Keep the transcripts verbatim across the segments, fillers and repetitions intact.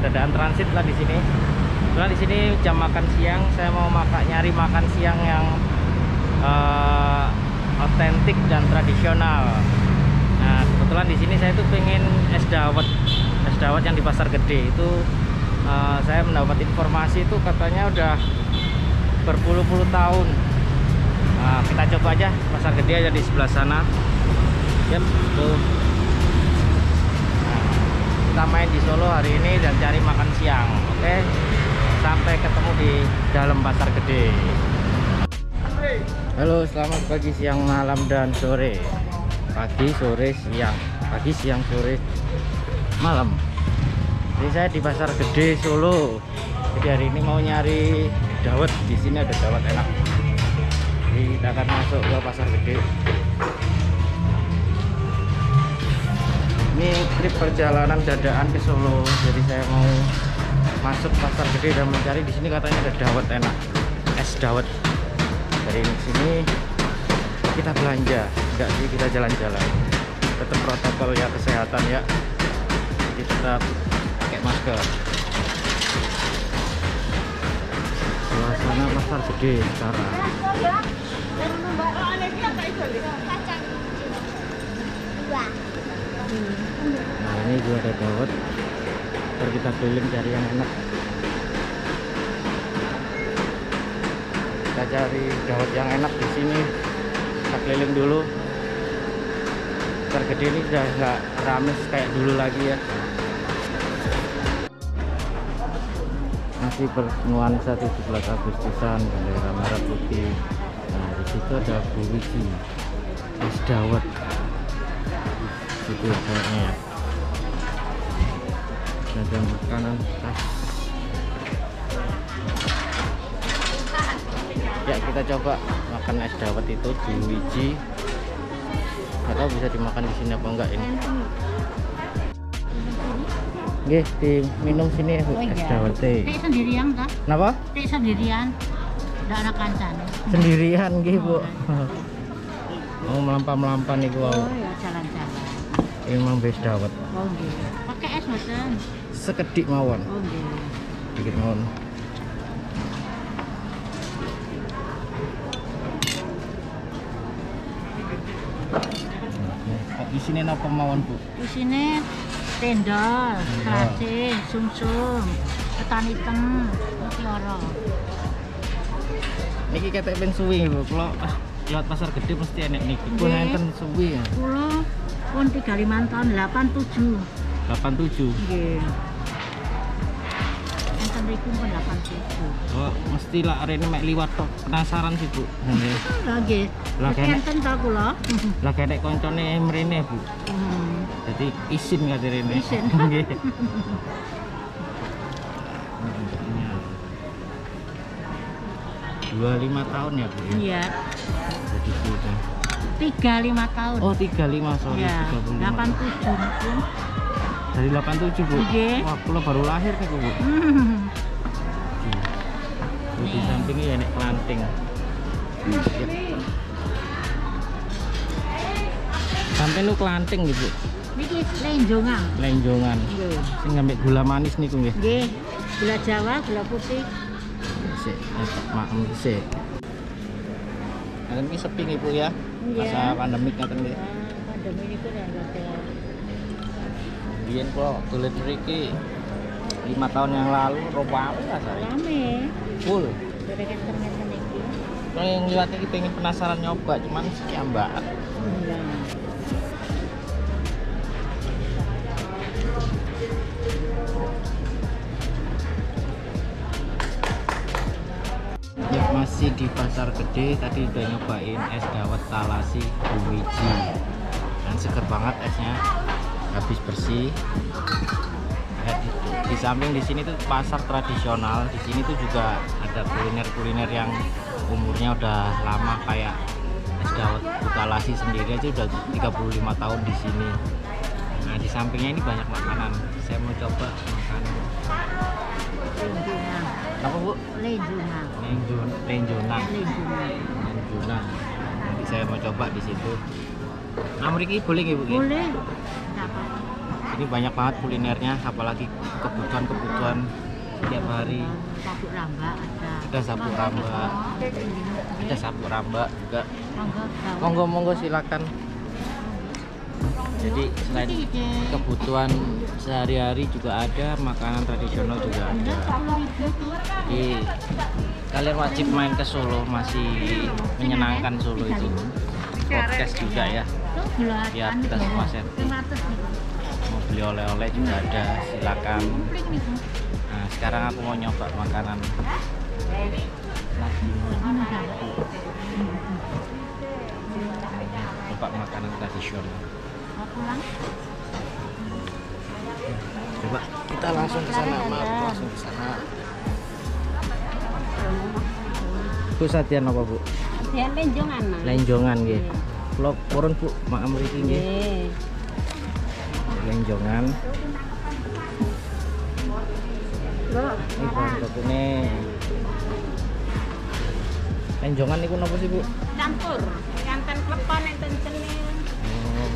dadaan transit lah di sini. Soalnya di sini jam makan siang, saya mau makan nyari makan siang yang otentik uh, dan tradisional. Nah, kebetulan di sini saya tuh pengen es dawet, es dawet yang di Pasar Gede itu. Uh, saya mendapat informasi itu katanya udah berpuluh-puluh tahun. Nah, kita coba aja, Pasar Gede aja di sebelah sana. Yep, tuh. Nah, kita main di Solo hari ini dan cari makan siang. Oke, sampai ketemu di dalam Pasar Gede. Halo, selamat pagi, siang, malam, dan sore. Pagi, sore, siang. Pagi, siang, sore, malam. Jadi saya di Pasar Gede Solo. Jadi hari ini mau nyari dawet. Di sini ada dawet enak. Jadi kita akan masuk ke Pasar Gede. Ini trip perjalanan dadaan ke Solo. Jadi saya mau masuk Pasar Gede dan mencari, di sini katanya ada dawet enak, es dawet. Dari sini kita belanja, enggak sih, kita jalan-jalan. Tetap protokol ya, kesehatan ya. Jadi tetap pakai masker. Suasana Pasar Gede sekarang. Nah, ini juga ada dawet. Ntar kita keliling cari yang enak. Kita cari dawet yang enak di sini. Kita keliling dulu. Pasar Gede ini udah nggak rame kayak dulu lagi ya. Masih bernuansa tujuh belas Agustusan, bendera merah putih. Nah, di situ ada Bu Wiji, es dawet. Itu kayaknya ya. Ada makanan khas. Ya, kita coba makan es dawet itu di Wiji. Nggak tahu bisa dimakan di sini apa enggak ini. Nggih, diminum sini ya, Bu, oh, es iya. dawet teh. Teh sendirian kah? Kenapa? Teh sendirian. Enggak ada kancan. Sendirian nggih, Bu. Mau melampah-melampah nih gua. Oh, ya jalan-jalan. Ini memang es dawet. Oh, nggih. Pakai es mboten? Sekedik mawon. Oh, nggih. Dikit mawon. Nah, di sini napa mawon, Bu? Di sini tendol, seracin, sumsum, ketan hitam, mutiara. Niki ketek ben suwi, Bu. Kalau lewat Pasar Gede mesti enek niki. Pun enten suwi ya. Kulo pun tiga puluh lima tahun, delapan puluh tujuh. delapan puluh tujuh. Nggih. Enten riku pun delapan puluh tujuh. Oh, mesti lah arene mek liwat tok. Penasaran sih, Bu. Nggih. Lah nggih. Lah kene Enten ta kula. lah kenek koncone mrene, Bu. Hmm. Jadi isin nggak dari ini? Isin. dua puluh lima tahun ya, Bu? Iya. Jadi sudah tiga puluh lima tahun. oh tiga puluh lima, sorry. Ya, tiga puluh lima. delapan puluh tujuh pun. Dari delapan puluh tujuh, Bu? Iya. Wah, aku baru lahir nih, Bu. Hmm. Bu, di sampingnya ya nek kelanting. Yep. Sampai lu kelanting gitu. Niki lenjongan. Lenjongan. Nggih. Sing ngambil gula manis niku nggih. Nggih. Gula Jawa, gula putih. Sik, maklum sik. Nah, ini sepi nih, Bu ya. Iya. Masa pandemik ngaten nggih. Ah, pandemi niku nek ngoten. Biyen kok dolen mriki lima tahun yang lalu roba apa lah saya. Rame. Full. Derek internet niki. Kalau yang lihat iki pengen penasaran nyoba, cuman sekian mbak. Iya. Ya, masih di Pasar Gede, tadi udah nyobain es dawet Talasi Bu Wiji. Dan seger banget esnya, habis bersih. Ya, di, di samping di sini tuh pasar tradisional. Di sini tuh juga ada kuliner-kuliner yang umurnya udah lama, kayak es dawet Bu Talasi sendiri aja udah tiga puluh lima tahun di sini. Nah, di sampingnya ini banyak makanan. Saya mau coba makanan. Lenjongan. Apa, Bu? Lenjongan. Lenjon, lenjonang. Lenjongan. Lenjonang. Nanti saya mau coba di situ. Nah, mriki boleh nggih, Bu? Boleh. Enggak apa-apa. Ini banyak banget kulinernya, apalagi kebutuhan-kebutuhan tiap hari. Sabuk ramba ada. Ada sabuk ramba, ada sabuk ramba juga. Monggo. Monggo monggo silakan. Jadi selain kebutuhan sehari-hari juga ada, makanan tradisional juga ada. Jadi kalian wajib main ke Solo, masih menyenangkan Solo itu. Podcast juga ya, biar kita semua setting. Mau beli oleh-oleh juga ada, silakan. Nah sekarang aku mau nyoba makanan coba makanan tradisional. Coba kita langsung ke sana, Maaf, langsung ke sana. Bu satian apa Bu? Satian lenjongan. Lenjongan nggih. Kula purun Bu, mak mriki nggih. Lenjongan. Ini bahan bakune. Lenjongan niku napa sih Bu? Campur, enten klepon, enten cenil. Oh.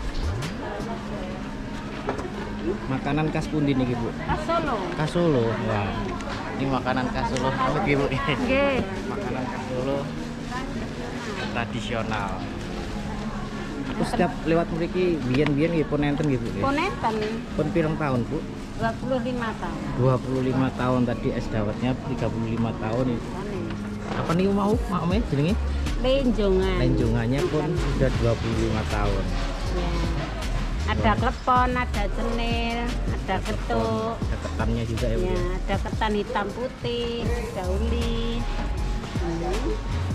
Makanan khas pundi niki Bu? Khas Solo. Khas Solo. Wah. Ini makanan khas Solo apa nggih Bu? Nggih. Makanan khas Solo tradisional. Aku setiap lewat mriki biyen-biyen nggih pun enten nggih Bu. Pun enten Pun pirang tahun Bu? dua puluh lima tahun. dua puluh lima tahun tadi es dawetnya tiga puluh lima tahun itu. Apa nih mau? Mau me jenenge? Lenjongan. Lenjongannya pun sudah dua puluh lima tahun. Ya. Ada klepon, ada cenil, ada ketuk. Ada ketannya juga ya Bu. Ya, ada ketan hitam putih, ada uli. Hmm.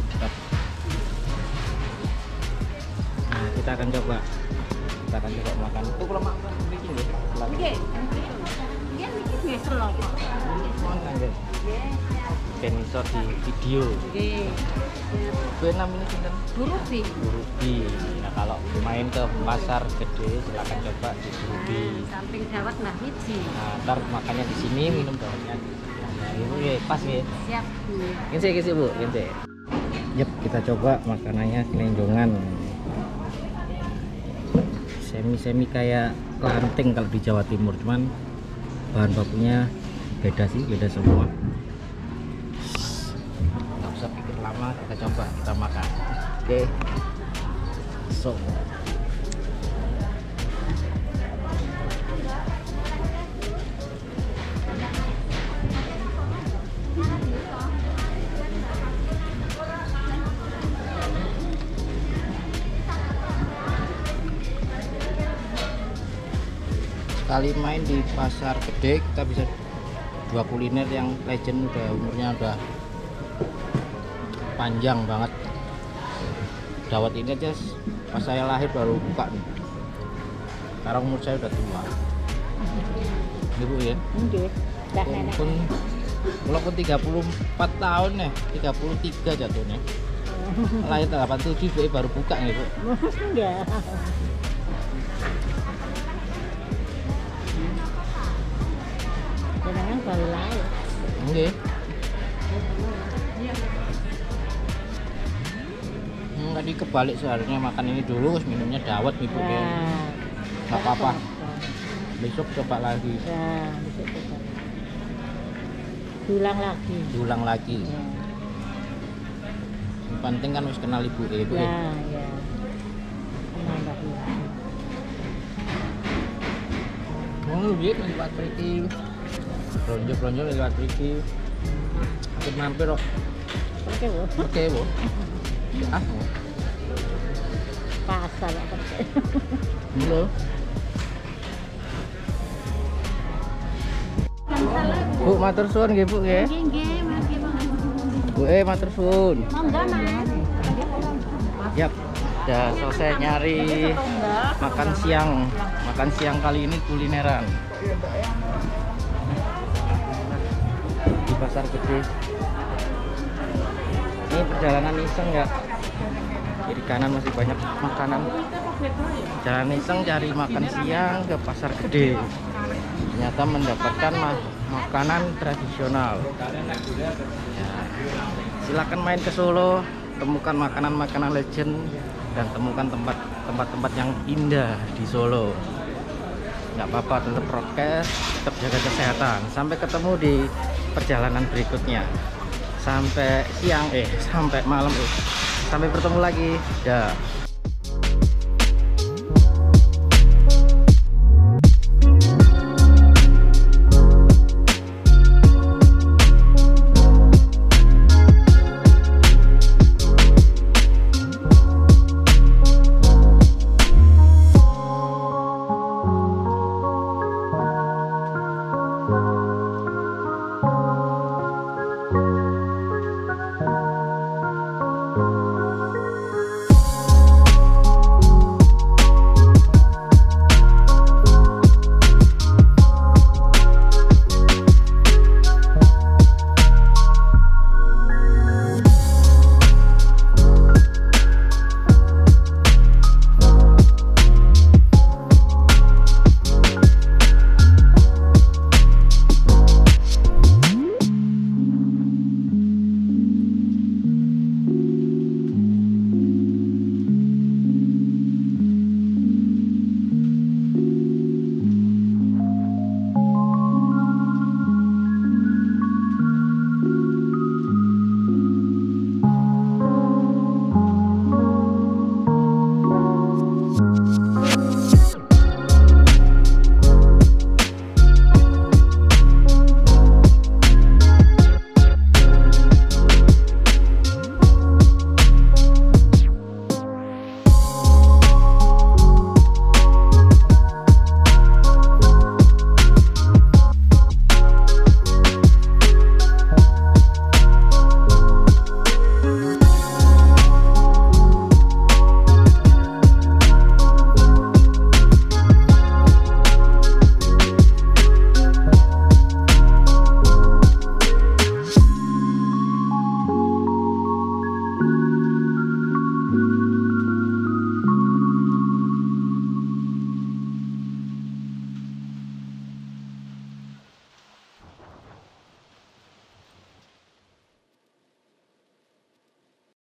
Nah, kita akan coba. Kita akan coba makan. Itu kalau makan bikin ya. Nggih. Nggih niki nggih selop. Makan nggih. Ben iso di video. Nggih. Gue namanya sinten? Burubi. Burubi. Nah, kalau main ke pasar gede silakan coba di Burubi. Samping dawet Mbah Hiji. Nah, ntar makannya di sini, minum dawetnya. Nah, itu ya pas ya. Siap. Gini gini Bu, gini. Yep, kita coba makanannya lenjongan. Semi-semi kayak kelanting kalau di Jawa Timur, cuman bahan bakunya beda sih, beda semua. Nggak usah pikir lama, kita coba, kita makan. Oke. So. Sekali main di pasar gede kita bisa dua kuliner yang legend, udah umurnya udah panjang banget. Dawet ini aja pas saya lahir baru buka nih. Sekarang umur saya udah tua. Ibu ya? Nggih. Dah Pun, nenek. pun walaupun tiga puluh empat tahun ya, tiga puluh tiga jatuhnya. Lahir delapan puluh tujuh Bu, baru buka nih Bu. Enggak. Jenengan baru lahir. Nggih. Enggak dikebalik seharusnya makan ini dulu, terus minumnya dawet Ibu ya. Enggak apa-apa. Besok coba lagi. Ya, besok coba. Diulang lagi. Diulang lagi. Ya, Yang penting kan harus kenal Ibu ya, Ibu ya. ya. ya. Menambah ilmu. Mau duit lewat mriki. Bronjo-bronjo lewat mriki. Aku mampir kok. Oke, Bu. Oke, Bu. Ah, Pasar apa? halo. Bu, matur suwun nggih, Bu nggih. Nggih, nggih, mari, Bang. Bu, eh matur suwun. Monggo, Mas. Yap, udah selesai nyari makan siang. Makan siang kali ini kulineran di pasar gede. Ini perjalanan iseng ya. Kiri kanan masih banyak makanan. Jalan iseng cari makan siang ke pasar gede. Ternyata mendapatkan ma makanan tradisional. Ya, silakan main ke Solo, temukan makanan-makanan legend dan temukan tempat-tempat yang indah di Solo. nggak apa-apa, tetap prokes, tetap jaga kesehatan. Sampai ketemu di perjalanan berikutnya, sampai siang eh sampai malam eh sampai bertemu lagi, dah.